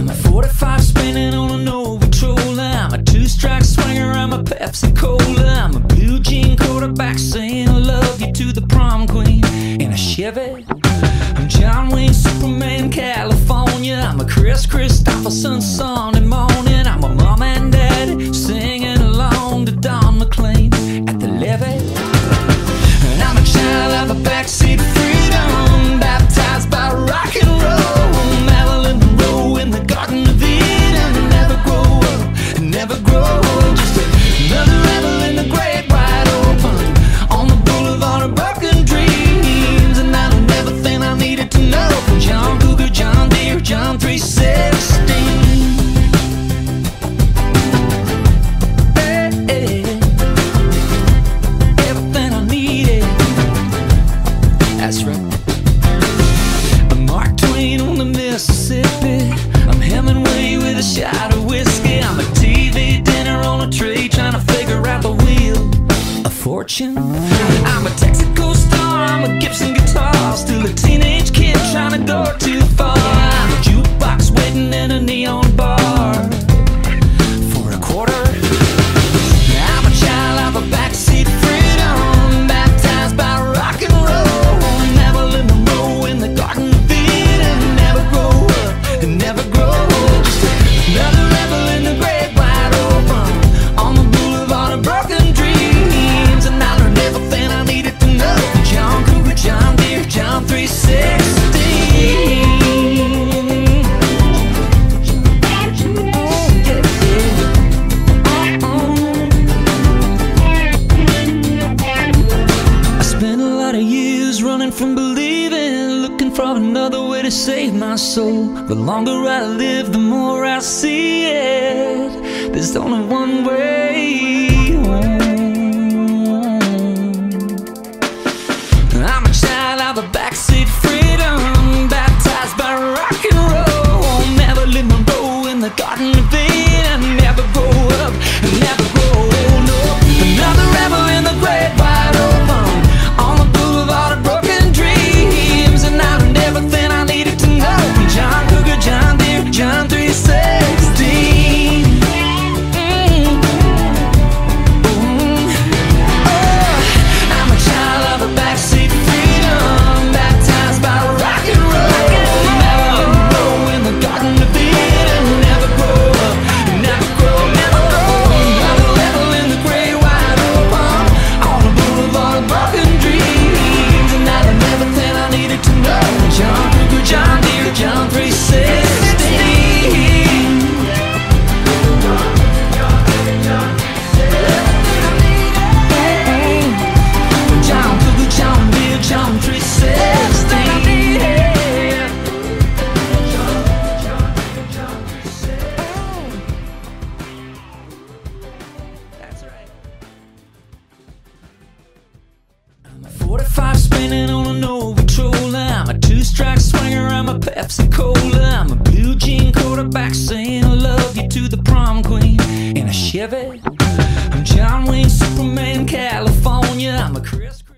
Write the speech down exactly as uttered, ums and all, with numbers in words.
I'm a forty-five spinning on an old patrol. I'm a two-strike swinger, I'm a Pepsi Cola. I'm a blue jean quarterback saying I love you to the prom queen in a Chevy. I'm John Wayne, Superman, California. I'm a Chris Christopherson, Sunday morning. I'm a mom and dad singing along to Don McLean at the levee. And I'm a child of a backseat freedom, baptized by rock and roll. Marilyn Monroe in the Garden of Eden. Never grow up, never grow old. Just another rebel in the great wide open on the boulevard of broken dreams. And I learned everything I needed to know from John Cougar, John Deere, John three sixteen. That's right. I'm Mark Twain on the Mississippi. I'm Hemingway with a shot of whiskey. I'm a T V dinner on a tray trying to figure out the wheel of fortune. I'm a Texaco star, I'm a Gibson guitar, still a teenage kid trying to go too far. I'm a jukebox waiting in a neon bar for a quarter. I'm a child of a backseat freedom, baptized by rock and roll. Running from believing, looking for another way to save my soul. The longer I live, the more I see it. There's only one way home. I'm a child of a backseat freedom, baptized by rock and roll. Marilyn Monroe in the Garden of Eden. Never grow up, never grow old. No, another rebel in the great wide open on the boulevard of broken dreams. And I learned everything I needed to know from John Cougar, John Deere, John three sixteen. Mm. Mm. Oh, I'm a child of a backseat freedom, baptized by rock and roll. Marilyn Monroe in the Garden of Eden. Never grow up, never grow, never grow. Another rebel in the great wide open on the boulevard of broken dreams. And I learned everything I needed to know. John Cougar, John Deere, John three sixteen. John Cougar, John Deere, John three sixteen. That's right. I'm a forty-five spinning on an old patrol. I'm a two-strike swinger, I'm a Pepsi Cola. I'm a blue jean quarterback saying I love you to the prom queen in a Chevy. I'm John Wayne, Superman, California. I'm a Chris